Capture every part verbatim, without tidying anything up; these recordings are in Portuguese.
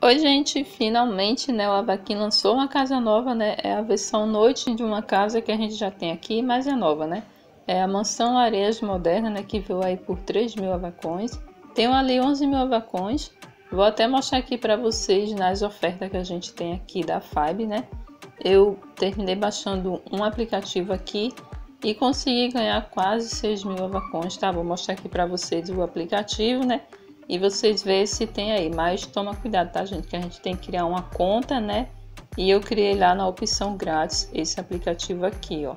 Oi gente, finalmente, né, o Avaquim lançou uma casa nova, né, é a versão noite de uma casa que a gente já tem aqui, mas é nova, né, é a Mansão Areias Moderna, né, que veio aí por três mil avacões, tenho ali onze mil avacões, vou até mostrar aqui para vocês nas ofertas que a gente tem aqui da Fibe, né, eu terminei baixando um aplicativo aqui e consegui ganhar quase seis mil avacões, tá, vou mostrar aqui para vocês o aplicativo, né, e vocês veem se tem aí, mas toma cuidado, tá gente, que a gente tem que criar uma conta, né? E eu criei lá na opção grátis esse aplicativo aqui, ó.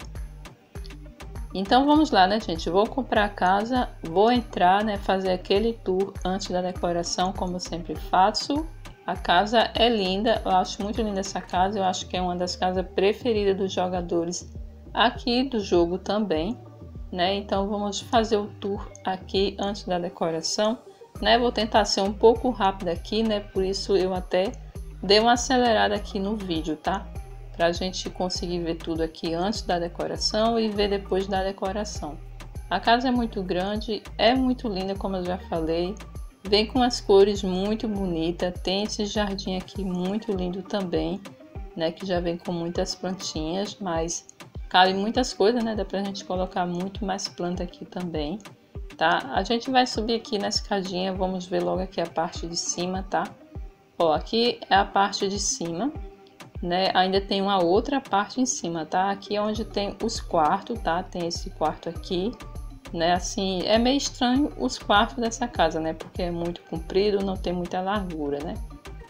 Então vamos lá, né gente, vou comprar a casa, vou entrar, né, fazer aquele tour antes da decoração, como eu sempre faço. A casa é linda, eu acho muito linda essa casa, eu acho que é uma das casas preferidas dos jogadores aqui do jogo também, né? Então vamos fazer o tour aqui antes da decoração. Né, vou tentar ser um pouco rápido aqui, né? Por isso eu até dei uma acelerada aqui no vídeo, tá? Pra gente conseguir ver tudo aqui antes da decoração e ver depois da decoração. A casa é muito grande, é muito linda, como eu já falei. Vem com as cores muito bonitas. Tem esse jardim aqui muito lindo também, né? Que já vem com muitas plantinhas, mas cabe muitas coisas, né? Dá pra gente colocar muito mais planta aqui também. Tá? A gente vai subir aqui na escadinha, vamos ver logo aqui a parte de cima, tá? Ó, aqui é a parte de cima, né? Ainda tem uma outra parte em cima, tá? Aqui é onde tem os quartos, tá? Tem esse quarto aqui, né? Assim, é meio estranho os quartos dessa casa, né? Porque é muito comprido, não tem muita largura, né?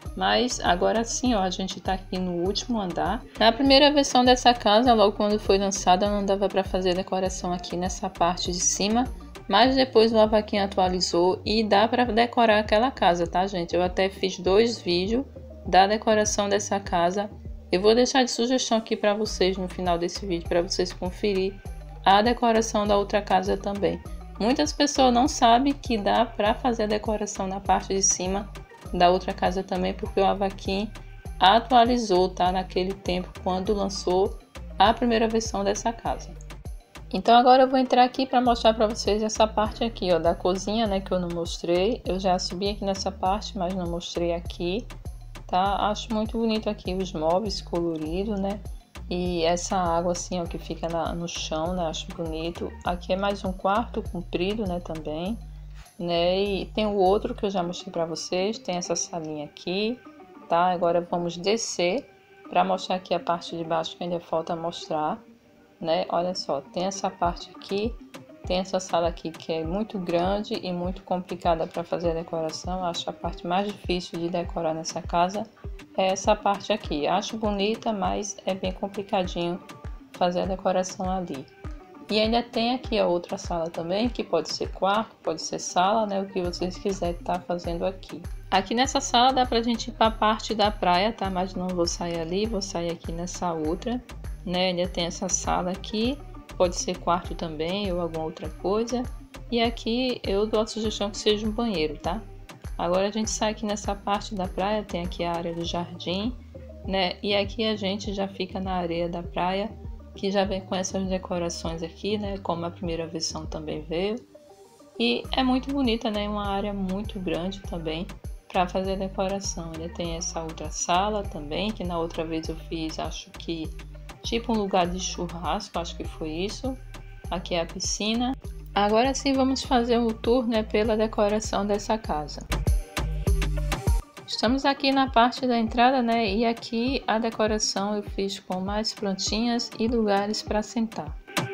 Mas agora sim, ó, a gente tá aqui no último andar. Na primeira versão dessa casa, logo quando foi lançada, não dava para fazer decoração aqui nessa parte de cima. Mas depois o Avaquim atualizou e dá para decorar aquela casa, tá gente? Eu até fiz dois vídeos da decoração dessa casa. Eu vou deixar de sugestão aqui para vocês no final desse vídeo, para vocês conferir a decoração da outra casa também. Muitas pessoas não sabem que dá para fazer a decoração na parte de cima da outra casa também, porque o Avaquim atualizou, tá? Naquele tempo quando lançou a primeira versão dessa casa. Então agora eu vou entrar aqui para mostrar para vocês essa parte aqui, ó, da cozinha, né, que eu não mostrei. Eu já subi aqui nessa parte, mas não mostrei aqui, tá? Acho muito bonito aqui os móveis coloridos, né? E essa água assim, ó, que fica na, no chão, né? Acho bonito. Aqui é mais um quarto comprido, né, também, né? E tem o outro que eu já mostrei para vocês, tem essa salinha aqui, tá? Agora vamos descer para mostrar aqui a parte de baixo que ainda falta mostrar. Né? Olha só, tem essa parte aqui, tem essa sala aqui que é muito grande e muito complicada para fazer a decoração. Acho a parte mais difícil de decorar nessa casa é essa parte aqui. Acho bonita, mas é bem complicadinho fazer a decoração ali. E ainda tem aqui a outra sala também, que pode ser quarto, pode ser sala, né? O que vocês quiserem estar fazendo aqui. Aqui nessa sala dá pra gente ir para a parte da praia, tá? Mas não vou sair ali, vou sair aqui nessa outra. Né? Ainda tem essa sala aqui, pode ser quarto também ou alguma outra coisa. E aqui eu dou a sugestão que seja um banheiro, tá? Agora a gente sai aqui nessa parte da praia, tem aqui a área do jardim, né? E aqui a gente já fica na areia da praia, que já vem com essas decorações aqui, né? Como a primeira versão também veio. E é muito bonita, né? Uma área muito grande também para fazer a decoração. Ainda tem essa outra sala também, que na outra vez eu fiz, acho que tipo um lugar de churrasco, acho que foi isso. Aqui é a piscina. Agora sim vamos fazer um tour, né, pela decoração dessa casa. Estamos aqui na parte da entrada, né, e aqui a decoração eu fiz com mais plantinhas e lugares para sentar.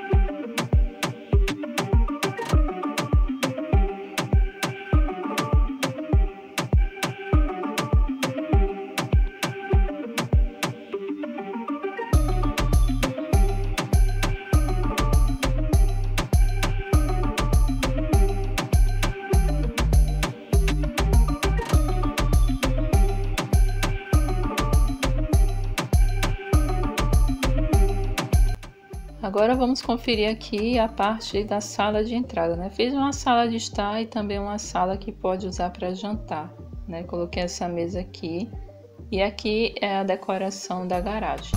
Agora vamos conferir aqui a parte da sala de entrada, né? Fiz uma sala de estar e também uma sala que pode usar para jantar, né? Coloquei essa mesa aqui e aqui é a decoração da garagem.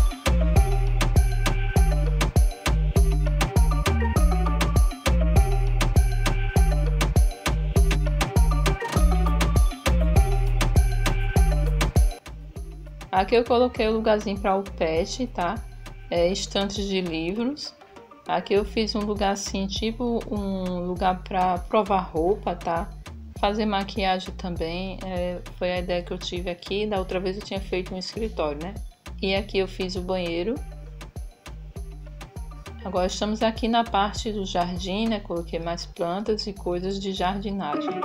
Aqui eu coloquei o lugarzinho para o pet, tá? É, estantes de livros. Aqui eu fiz um lugar assim, tipo um lugar para provar roupa, tá? Fazer maquiagem também, é, foi a ideia que eu tive aqui. Da outra vez eu tinha feito um escritório, né? E aqui eu fiz o banheiro. Agora estamos aqui na parte do jardim, né? Coloquei mais plantas e coisas de jardinagem.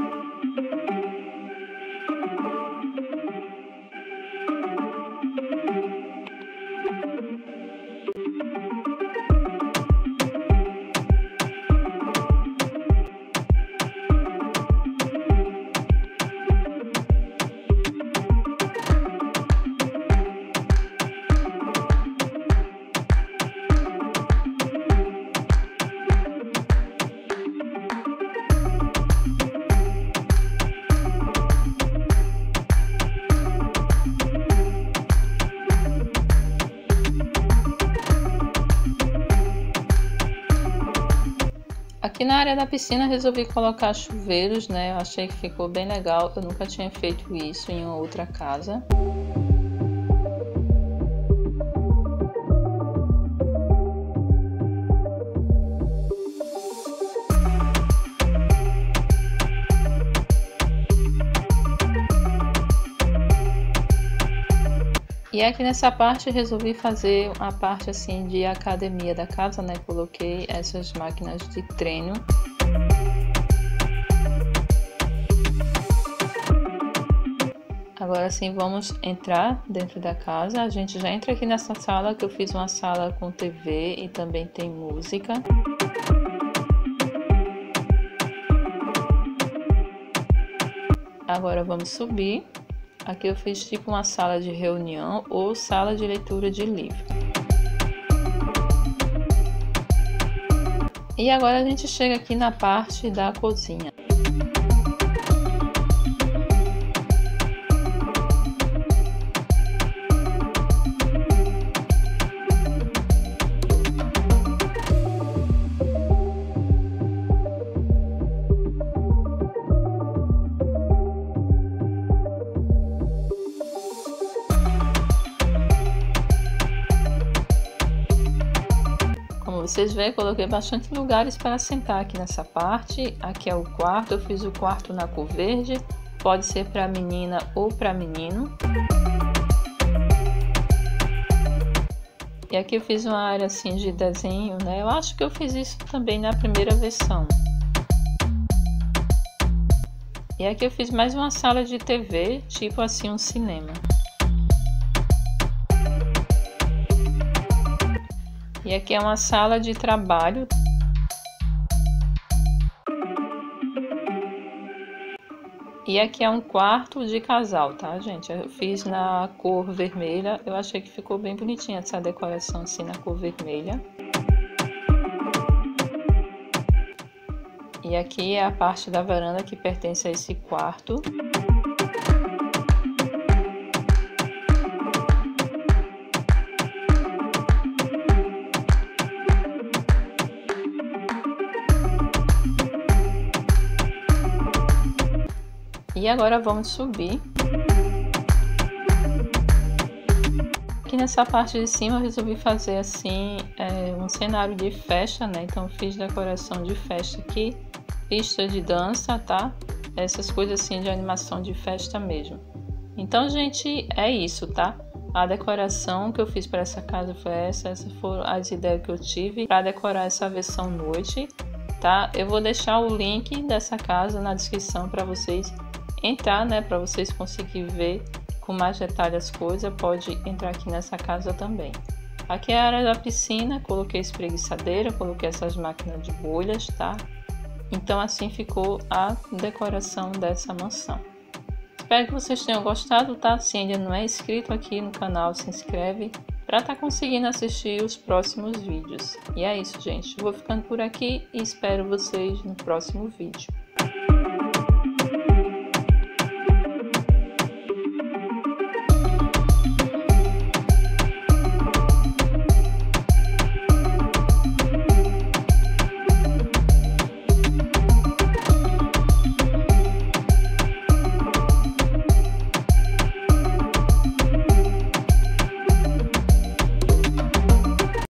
Aqui na área da piscina resolvi colocar chuveiros, né? Eu achei que ficou bem legal. Eu nunca tinha feito isso em outra casa. E aqui nessa parte resolvi fazer a parte assim de academia da casa, né? Coloquei essas máquinas de treino. Agora sim vamos entrar dentro da casa. A gente já entra aqui nessa sala, que eu fiz uma sala com T V e também tem música. Agora vamos subir. Aqui eu fiz tipo uma sala de reunião ou sala de leitura de livro. E agora a gente chega aqui na parte da cozinha. Vocês veem, coloquei bastante lugares para sentar aqui nessa parte. Aqui é o quarto, eu fiz o quarto na cor verde, pode ser para menina ou para menino. E aqui eu fiz uma área assim de desenho, né? Eu acho que eu fiz isso também na primeira versão. E aqui eu fiz mais uma sala de T V, tipo assim um cinema. E aqui é uma sala de trabalho. E aqui é um quarto de casal, tá, gente? Eu fiz na cor vermelha. Eu achei que ficou bem bonitinha essa decoração assim na cor vermelha. E aqui é a parte da varanda que pertence a esse quarto. E agora vamos subir. Aqui nessa parte de cima eu resolvi fazer assim é, um cenário de festa, né? Então fiz decoração de festa aqui, pista de dança, tá? Essas coisas assim de animação de festa mesmo. Então, gente, é isso, tá? A decoração que eu fiz para essa casa foi essa. Essas foram as ideias que eu tive para decorar essa versão noite, tá? Eu vou deixar o link dessa casa na descrição para vocês entrar, né, para vocês conseguirem ver com mais detalhe as coisas. Pode entrar aqui nessa casa também. Aqui é a área da piscina, coloquei espreguiçadeira, coloquei essas máquinas de bolhas, tá? Então assim ficou a decoração dessa mansão. Espero que vocês tenham gostado, tá? Se ainda não é inscrito aqui no canal, se inscreve para estar tá conseguindo assistir os próximos vídeos. E é isso, gente. Vou ficando por aqui e espero vocês no próximo vídeo.